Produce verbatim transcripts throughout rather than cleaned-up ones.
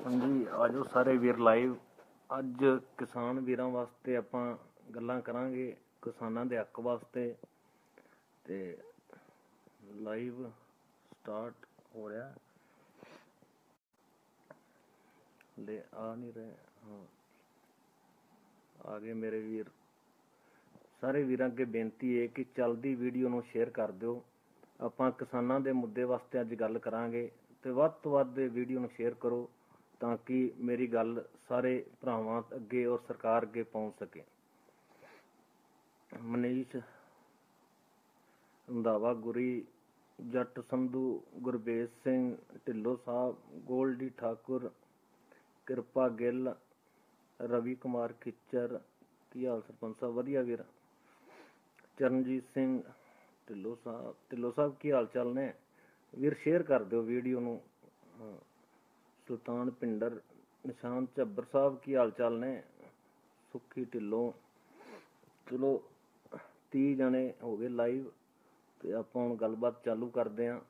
हाँ जी, आजो सारे वीर लाइव। अज किसान वीरां वास्ते आपां गल्लां करांगे किसानां दे हक वास्ते। ते लाइव स्टार्ट हो रहा ले आ नहीं रहे। हाँ आ गए मेरे वीर। सारे वीरां अगे बेनती है कि चलदी वीडियो नूं शेयर कर दिओ। आपां किसानां दे मुद्दे वास्ते अज गल करांगे ते वध तों वध वीडियो नूं शेयर करो ताकि मेरी गल सारे भरावां अगे और सरकार अगे पहुँच सके। मनीष रंधावा गुरी, जट संधू, गुरबेज सिंह ढिल्लो साहब, गोल्डी ठाकुर, कृपा गिल, रवि कुमार खिच्चर, की हाल सरपंच साहब? वधिया वीर। चरणजीत सिंह ढिल्लो साहब, ढिल्लो साहब की हाल चाल ने वीर? शेयर कर दो वीडियो नूं। सुल्तान पिंडर, निशान झब्बर साहब की हाल चाल ने? सुखी ढिल्लों। चलो तीह जने हो गए लाइव ते आपां हुण गलबात चालू करदे हां।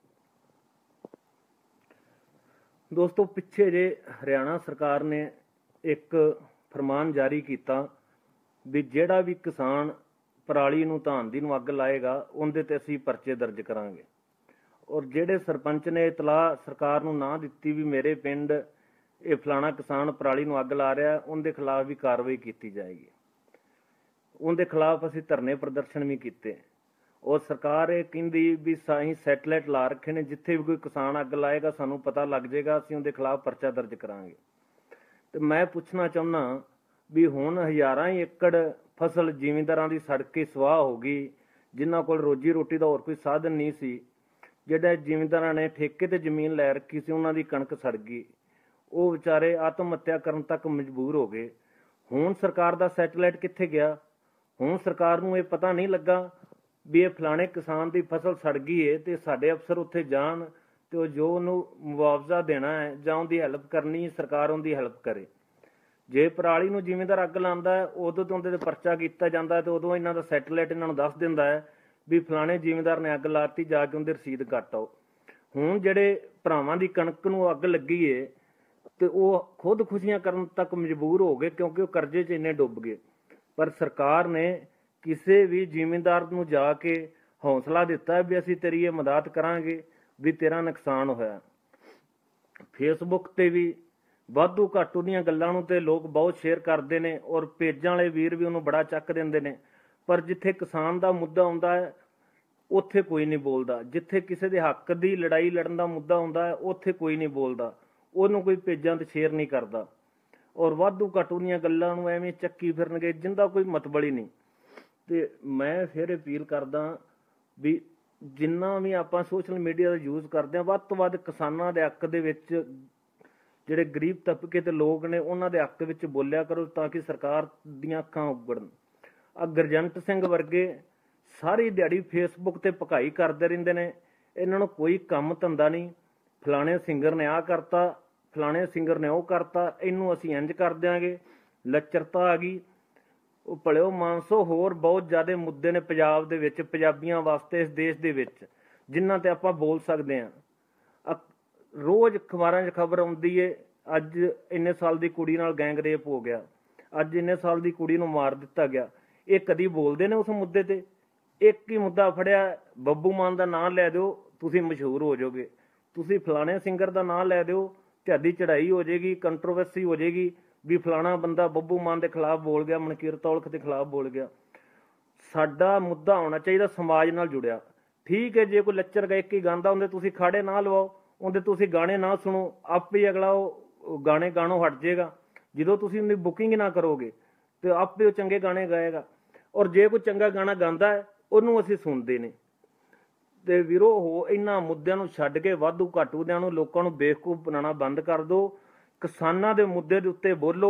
दोस्तों पिछे जे हरियाणा सरकार ने एक फरमान जारी किया भी जिहड़ा भी किसान पराली नूं धांधी नूं अग लाएगा उहदे ते असीं परचे दर्ज करांगे। और जिहड़े सरपंच ने इतलाह सरकार नूं ना दित्ती भी मेरे पिंड ये फलाना किसान पराली नूं अग ला रहा, उनके खिलाफ भी कार्रवाई की जाएगी। उनके खिलाफ असीं धरने प्रदर्शन भी किए। और सरकार ये कहंदी भी असीं सैटेलाइट ला रखे ने, जिथे भी कोई किसान अग लाएगा सानूं पता लग जाएगा, असीं उनके खिलाफ परचा दर्ज करांगे। तो मैं पूछना चाहुंदा भी हुण हज़ारां एकड़ फसल जिमींदारां दी सड़ के स्वाह हो गई, जिन्हां कोल रोजी रोटी दा होर कोई साधन नहीं सी। ਜਿਹੜੇ ਜ਼ਿਮੀਂਦਾਰਾਂ ਨੇ ਠੇਕੇ ਤੇ ਜ਼ਮੀਨ ਲੈ ਰੱਖੀ ਸੀ ਉਹਨਾਂ ਦੀ ਕਣਕ ਸੜ ਗਈ, ਉਹ ਵਿਚਾਰੇ ਆਤਮ ਹੱਤਿਆ ਕਰਨ ਤੱਕ ਮਜਬੂਰ ਹੋ ਗਏ। ਹੁਣ ਸਰਕਾਰ ਦਾ ਸੈਟੇਲਾਈਟ ਕਿੱਥੇ ਗਿਆ? ਹੁਣ ਸਰਕਾਰ ਨੂੰ ਇਹ ਪਤਾ ਨਹੀਂ ਲੱਗਾ ਵੀ ਇਹ ਫਲਾਣੇ ਕਿਸਾਨ ਦੀ ਫਸਲ ਸੜ ਗਈ ਹੈ ਤੇ ਸਾਡੇ ਅਫਸਰ ਉੱਥੇ ਜਾਣ ਤੇ ਉਹ ਜੋ ਉਹਨੂੰ ਮੁਆਵਜ਼ਾ ਦੇਣਾ ਹੈ ਜਾਂ ਉਹਦੀ ਹੈਲਪ ਕਰਨੀ, ਸਰਕਾਰ ਉਹਦੀ ਹੈਲਪ ਕਰੇ। ਜੇ ਪਰਾਲੀ ਨੂੰ ਜ਼ਿਮੀਂਦਾਰ ਅੱਗ ਲਾਉਂਦਾ ਹੈ ਉਦੋਂ ਤੋਂ ਉਹਦੇ ਤੇ ਪਰਚਾ ਕੀਤਾ ਜਾਂਦਾ ਤੇ ਉਦੋਂ ਇਹਨਾਂ ਦਾ ਸੈਟੇਲਾਈਟ ਇਹਨਾਂ ਨੂੰ ਦੱਸ ਦਿੰਦਾ ਹੈ भी फलाने जिमींदार ने अग लाती, जाके उनकी रसीद कट आओ। हुण जिहड़े भरावां दी कणक नूं अग लगी है तो वह खुद खुशियां करन तक मजबूर हो गए क्योंकि वह करजे च इन्ने डुब गए। पर सरकार ने किसी भी जिमींदार नूं जाके हौसला दिता भी असीं तेरी ये मदद करांगे भी तेरा नुकसान होया। फेसबुक ते भी वाधू घट उहदियां गल्लां नूं ते लोग बहुत शेयर करते हैं और पेजां वाले वीर भी उहनूं बड़ा चक दिंदे ने। पर जिथे किसान का मुद्दा आउंदा है उत्थे कोई नहीं बोलता, जिथे किसी के हक की लड़ाई लड़न का मुद्दा आउंदा है उत्थे कोई नहीं बोलता, उहनूं कोई पेजां ते शेयर नहीं करता। और वाधू घट उहदियां गल्लां नूं एवें चक्की फिरनगे जिंदा कोई मतलब ही नहीं। ते मैं फिर अपील करदा भी जिन्ना भी आपां सोशल मीडिया का यूज़ करते हैं वध तों वध किसानां दे हक दे विच जिहड़े गरीब तबके ते लोग ने उहनां दे हक विच बोलिया करो ताकि सरकार दीयां अखां उगड़न। आ गुरजंट सिंह वर्गे सारी दिहाड़ी फेसबुक ते भकाई करते रहिंदे ने, इन्हां नूं कोई काम धंधा नहीं। फलाणे सिंगर ने आ करता, फलाणे सिंगर ने वो करता, इनू असीं इंज कर देंगे। लचरता आ गई। वो भलिओ मानसो होर बहुत ज़्यादा मुद्दे ने पंजाब दे विच, पंजाबियां वास्ते इस देश दे विच जिन्हां ते आपां बोल सकदे हां। रोज़ अखबारां 'च खबर आउंदी है अज इन्ने साल दी कुड़ी नाल गैंग रेप हो गया, अज इन्ने साल दी कुड़ी नूं मार दिता गया। ये कदी बोलते ने उस मुद्दे ते? एक ही मुद्दा फड़िया, बब्बू मान का नां लै दो तुसीं मशहूर हो जाओगे, तुसीं फलाणे सिंगर का नां लै दो ढाडी चढ़ाई हो जाएगी, कंट्रोवर्सी हो जाएगी भी फलाना बंदा बब्बू मान के खिलाफ बोल गया, मनकीरत औलख के खिलाफ बोल गया। साडा मुद्दा होना चाहिए समाज नाल जुड़िया। ठीक है, जे कोई लच्चर गायक ही गांदा उहदे तुसीं खाड़े ना लवाओ, उहदे तुसीं गाने ना सुनो, आपे ही अगला वो गाने गाणों हट जाएगा। जो तुसीं उहदी बुकिंग ना करोगे तो आपे वो चंगे गाने गाएगा। और जे कोई चंगा गाना गांदा है उहनूं असीं सुणदे ने। ते वीरो हो इन्हां मुद्दिआं नूं छड्ड के वाधू घट उहदिआं नूं लोकां नूं बेवकूफ बनाना बंद कर दो। किसानां दे मुद्दे दे उत्ते बोलो।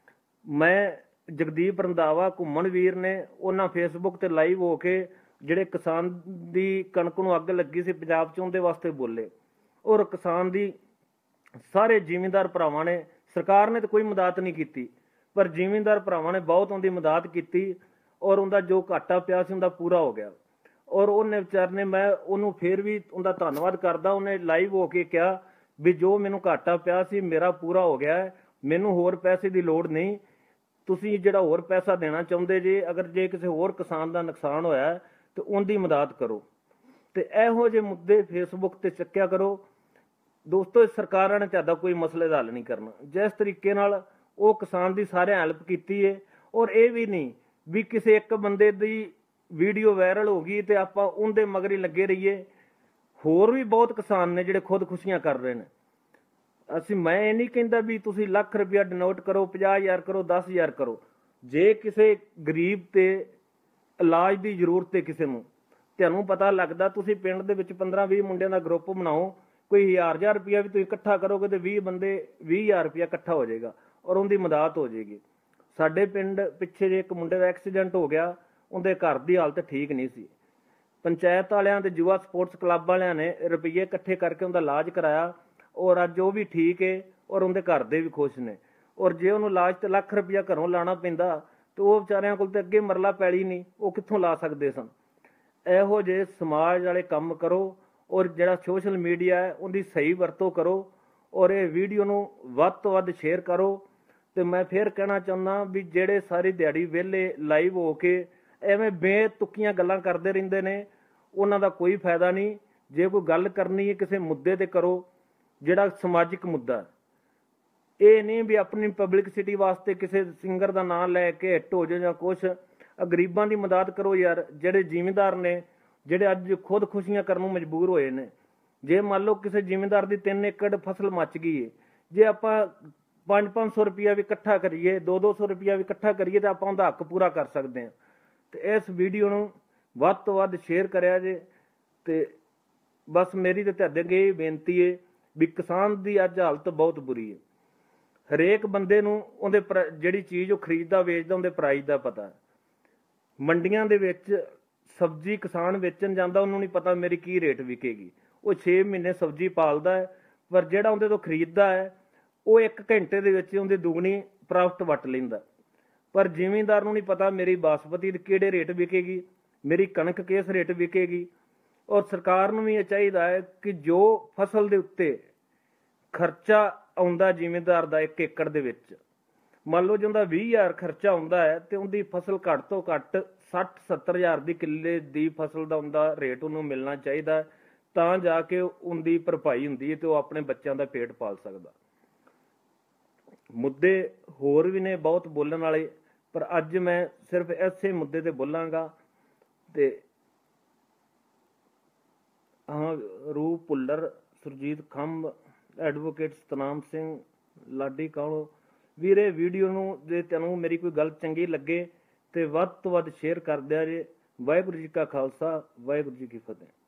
मैं जगदीप रंधावा घुम्मण वीर ने उन्हां फेसबुक ते लाइव हो के जिहड़े किसान दी कणक नूं अग लगी सी पंजाब च उहदे वास्ते बोले। और किसान दी सारे जिमींदार भरावां ने, सरकार ने तो कोई मदद नहीं की पर जिमींदार भरावां ने बहुत उहदी मदद की और उनका जो घाटा पिया सी उनका पूरा हो गया। और उन्हें विचार ने, मैं उन्होंने फिर भी उनका धन्नवाद करदा, उन्हें लाइव हो के कहा ਵੀ ਜੋ ਮੈਨੂੰ ਘਾਟਾ ਪਿਆ ਸੀ ਮੇਰਾ ਪੂਰਾ ਹੋ ਗਿਆ ਹੈ, ਮੈਨੂੰ ਹੋਰ ਪੈਸੇ ਦੀ ਲੋੜ ਨਹੀਂ। ਤੁਸੀਂ ਜਿਹੜਾ ਹੋਰ ਪੈਸਾ ਦੇਣਾ ਚਾਹੁੰਦੇ ਜੇ, ਅਗਰ ਜੇ ਕਿਸੇ ਹੋਰ ਕਿਸਾਨ ਦਾ ਨੁਕਸਾਨ ਹੋਇਆ ਤੇ ਉਹਦੀ ਮਦਦ ਕਰੋ। ਤੇ ਇਹੋ ਜਿਹੇ ਮੁੱਦੇ ਫੇਸਬੁੱਕ ਤੇ ਚੱਕਿਆ ਕਰੋ। ਦੋਸਤੋ, ਸਰਕਾਰਾਂ ਨੇ ਤੁਹਾਡਾ ਕੋਈ ਮਸਲੇ ਦਾ ਹੱਲ ਨਹੀਂ ਕਰਨਾ। ਜਿਸ ਤਰੀਕੇ ਨਾਲ ਉਹ ਕਿਸਾਨ ਦੀ ਸਾਰਿਆਂ ਹੈਲਪ ਕੀਤੀ ਹੈ, ਔਰ ਇਹ ਵੀ ਨਹੀਂ ਵੀ ਕਿਸੇ ਇੱਕ ਬੰਦੇ ਦੀ ਵੀਡੀਓ ਵਾਇਰਲ ਹੋ ਗਈ ਤੇ ਆਪਾਂ ਉਹਦੇ ਮਗਰ ਹੀ ਲੱਗੇ ਰਹੀਏ। ਹੋਰ ਵੀ ਬਹੁਤ ਕਿਸਾਨ ਨੇ ਜਿਹੜੇ ਖੁਦਕੁਸ਼ੀਆਂ ਕਰ ਰਹੇ ਨੇ। ਅਸੀਂ ਮੈਂ ਇਹ ਨਹੀਂ ਕਹਿੰਦਾ ਵੀ ਤੁਸੀਂ ਲੱਖ ਰੁਪਇਆ ਡੋਨੇਟ ਕਰੋ, ਪੰਜਾਹ ਹਜ਼ਾਰ ਕਰੋ, ਦਸ ਹਜ਼ਾਰ ਕਰੋ। ਜੇ ਕਿਸੇ ਗਰੀਬ ਤੇ ਇਲਾਜ ਦੀ ਜ਼ਰੂਰਤ ਹੈ, ਕਿਸੇ ਨੂੰ ਤੁਹਾਨੂੰ ਪਤਾ ਲੱਗਦਾ, ਤੁਸੀਂ ਪਿੰਡ ਦੇ ਵਿੱਚ ਪੰਦਰਾਂ ਵੀਹ ਮੁੰਡਿਆਂ ਦਾ ਗਰੁੱਪ ਬਣਾਓ, ਕੋਈ ਹਜ਼ਾਰ ਹਜ਼ਾਰ ਰੁਪਇਆ ਵੀ ਤੁਸੀਂ ਇਕੱਠਾ ਕਰੋਗੇ ਤੇ ਵੀਹ ਬੰਦੇ ਵੀਹ ਹਜ਼ਾਰ ਰੁਪਇਆ ਇਕੱਠਾ ਹੋ ਜਾਏਗਾ ਔਰ ਉਹਦੀ ਮਦਦ ਹੋ ਜਾਏਗੀ। ਸਾਡੇ ਪਿੰਡ ਪਿੱਛੇ ਜੇ ਇੱਕ ਮੁੰਡੇ ਦਾ ਐਕਸੀਡੈਂਟ ਹੋ ਗਿਆ, ਉਹਦੇ ਘਰ ਦੀ ਹਾਲਤ ਠੀਕ ਨਹੀਂ ਸੀ। ਪੰਚਾਇਤ ਵਾਲਿਆਂ ਤੇ ਯੁਵਾ ਸਪੋਰਟਸ ਕਲੱਬ ਵਾਲਿਆਂ ਨੇ ਰੁਪਈਏ ਇਕੱਠੇ ਕਰਕੇ ਉਹਦਾ ਇਲਾਜ ਕਰਾਇਆ ਔਰ ਅੱਜ ਉਹ ਵੀ ਠੀਕ ਹੈ ਔਰ ਉਹਦੇ ਘਰ ਦੇ ਵੀ ਖੁਸ਼ ਨੇ। ਔਰ ਜੇ ਉਹਨੂੰ ਇਲਾਜ ਤੇ ਲੱਖ ਰੁਪਇਆ ਘਰੋਂ ਲਾਣਾ ਪੈਂਦਾ ਤੇ ਉਹ ਵਿਚਾਰਿਆਂ ਕੋਲ ਤੇ ਅੱਗੇ ਮਰਲਾ ਪੈਲੀ ਨਹੀਂ, ਉਹ ਕਿੱਥੋਂ ਲਾ ਸਕਦੇ ਸਨ। ਇਹੋ ਜਿਹੇ ਸਮਾਜ ਵਾਲੇ ਕੰਮ ਕਰੋ ਔਰ ਜਿਹੜਾ ਸੋਸ਼ਲ ਮੀਡੀਆ ਹੈ ਉਹਦੀ ਸਹੀ ਵਰਤੋਂ ਕਰੋ ਔਰ ਇਹ ਵੀਡੀਓ ਨੂੰ ਵੱਧ ਤੋਂ ਵੱਧ ਸ਼ੇਅਰ ਕਰੋ। ਤੇ ਮੈਂ ਫਿਰ ਕਹਿਣਾ ਚਾਹੁੰਦਾ ਵੀ ਜਿਹੜੇ ਸਾਰੀ ਦਿਹਾੜੀ ਵਿਹਲੇ ਲਾਈਵ ਹੋ ਕੇ ਐਵੇਂ ਬੇਤੁਕੀਆਂ ਗੱਲਾਂ ਕਰਦੇ ਰਹਿੰਦੇ ਨੇ, ਉਹਨਾਂ ਦਾ ਕੋਈ ਫਾਇਦਾ ਨਹੀਂ। ਜੇ ਕੋਈ ਗੱਲ ਕਰਨੀ ਹੈ ਕਿਸੇ ਮੁੱਦੇ ਤੇ ਕਰੋ ਜਿਹੜਾ ਸਮਾਜਿਕ ਮੁੱਦਾ। ਇਹ ਨਹੀਂ ਵੀ ਆਪਣੀ ਪਬਲਿਕਸਿਟੀ ਵਾਸਤੇ ਕਿਸੇ ਸਿੰਗਰ ਦਾ ਨਾਮ ਲੈ ਕੇ ਹਿੱਟ ਹੋ ਜਾਏ ਜਾਂ ਕੁਛ। ਗਰੀਬਾਂ ਦੀ ਮਦਦ ਕਰੋ ਯਾਰ, ਜਿਹੜੇ ਜ਼ਿਮੀਂਦਾਰ ਨੇ ਜਿਹੜੇ ਅੱਜ ਖੁਦਕੁਸ਼ੀਆਂ ਕਰਨ ਨੂੰ ਮਜਬੂਰ ਹੋਏ ਨੇ। ਜੇ ਮੰਨ ਲਓ ਕਿਸੇ ਜ਼ਿਮੀਂਦਾਰ ਦੀ ਤਿੰਨ ਏਕੜ ਫਸਲ ਮੱਚ ਗਈ ਹੈ, ਜੇ ਆਪਾਂ ਪੰਜ ਪੰਜ ਸੌ ਰੁਪਇਆ ਵੀ ਇਕੱਠਾ ਕਰੀਏ, ਦੋ ਦੋ ਸੌ ਰੁਪਇਆ ਵੀ ਇਕੱਠਾ ਕਰੀਏ ਤਾਂ ਆਪਾਂ ਉਹਦਾ ਹੱਕ ਪੂਰਾ ਕਰ ਸਕਦੇ ਹਾਂ। ਤੇ ਇਸ ਵੀਡੀਓ ਨੂੰ ਵੱਧ ਤੋਂ ਵੱਧ ਸ਼ੇਅਰ ਕਰਿਆ ਜੇ। ਤੇ ਬਸ ਮੇਰੀ ਤੇ ਤੁਹਾਡੇ ਅੱਗੇ ਇਹ ਬੇਨਤੀ ਹੈ ਵੀ ਕਿਸਾਨ ਦੀ ਅੱਜ ਹਾਲਤ ਬਹੁਤ ਬੁਰੀ ਹੈ। ਹਰੇਕ ਬੰਦੇ ਨੂੰ ਉਹਦੇ ਜਿਹੜੀ ਚੀਜ਼ ਉਹ ਖਰੀਦਦਾ ਵੇਚਦਾ ਉਹਦੇ ਪ੍ਰਾਈਸ ਦਾ ਪਤਾ। ਮੰਡੀਆਂ ਦੇ ਵਿੱਚ ਸਬਜ਼ੀ ਕਿਸਾਨ ਵੇਚਣ ਜਾਂਦਾ, ਉਹਨੂੰ ਨਹੀਂ ਪਤਾ ਮੇਰੀ ਕੀ ਰੇਟ ਵਿਕੇਗੀ। ਉਹ ਛੇ ਮਹੀਨੇ ਸਬਜ਼ੀ ਪਾਲਦਾ ਹੈ, ਪਰ ਜਿਹੜਾ ਉਹਦੇ ਤੋਂ ਖਰੀਦਦਾ ਹੈ ਉਹ ਇੱਕ ਘੰਟੇ ਦੇ ਵਿੱਚ ਉਹਦੀ ਦੁਗਣੀ ਪ੍ਰੋਫਿਟ ਵੱਟ ਲੈਂਦਾ। ਪਰ ਜ਼ਿਮੀਂਦਾਰ ਨੂੰ ਨਹੀਂ ਪਤਾ ਮੇਰੀ ਬਾਸਮਤੀ ਕਿਹੜੇ ਰੇਟ ਵਿਕੇਗੀ, ਮੇਰੀ ਕਣਕ ਕਿਸ ਰੇਟ ਵਿਕੇਗੀ। ਔਰ ਸਰਕਾਰ ਨੂੰ ਵੀ ਇਹ ਚਾਹੀਦਾ ਹੈ ਕਿ ਜੋ ਫਸਲ ਦੇ ਉੱਤੇ ਖਰਚਾ ਆਉਂਦਾ ਜ਼ਿਮੀਂਦਾਰ ਦਾ ਇੱਕ ਏਕੜ ਦੇ ਵਿੱਚ, ਮੰਨ ਲਓ ਜੇ ਉਹਦਾ ਵੀਹ ਹਜ਼ਾਰ ਖਰਚਾ ਆਉਂਦਾ ਹੈ ਤੇ ਉਹਦੀ ਫਸਲ ਘੱਟ ਤੋਂ ਘੱਟ ਸੱਠ ਸੱਤਰ ਹਜ਼ਾਰ ਦੀ ਕਿੱਲੇ ਦੀ ਫਸਲ ਦਾ ਉਹਦਾ ਰੇਟ ਉਹਨੂੰ ਮਿਲਣਾ ਚਾਹੀਦਾ, ਤਾਂ ਜਾ ਕੇ ਉਹਦੀ ਭਰਪਾਈ ਹੁੰਦੀ ਹੈ ਤੇ ਉਹ ਆਪਣੇ ਬੱਚਿਆਂ ਦਾ ਪੇਟ ਪਾਲ ਸਕਦਾ। ਮੁੱਦੇ ਹੋਰ ਵੀ ਨੇ ਬਹੁਤ ਬੋਲਣ ਵਾਲੇ, ਪਰ ਅੱਜ ਮੈਂ ਸਿਰਫ ਇਸੇ ਮੁੱਦੇ ਤੇ ਬੋਲਾਂਗਾ। ਤੇ ਹਾਂ, ਰੂਪ ਭੁੱਲਰ, ਸੁਰਜੀਤ ਖੰਭ, ਐਡਵੋਕੇਟ ਸਤਨਾਮ ਸਿੰਘ, ਲਾਡੀ ਕਾਲੋ ਵੀਰੇ, ਵੀਡੀਓ ਨੂੰ ਜੇ ਤੁਹਾਨੂੰ ਮੇਰੀ ਕੋਈ ਗੱਲ ਚੰਗੀ ਲੱਗੇ ਤੇ ਵੱਧ ਤੋਂ ਵੱਧ ਸ਼ੇਅਰ ਕਰ ਦਿਆ ਜੇ। ਵਾਹਿਗੁਰੂ ਜੀ ਕਾ ਖਾਲਸਾ, ਵਾਹਿਗੁਰੂ ਜੀ ਕੀ ਫਤਿਹ।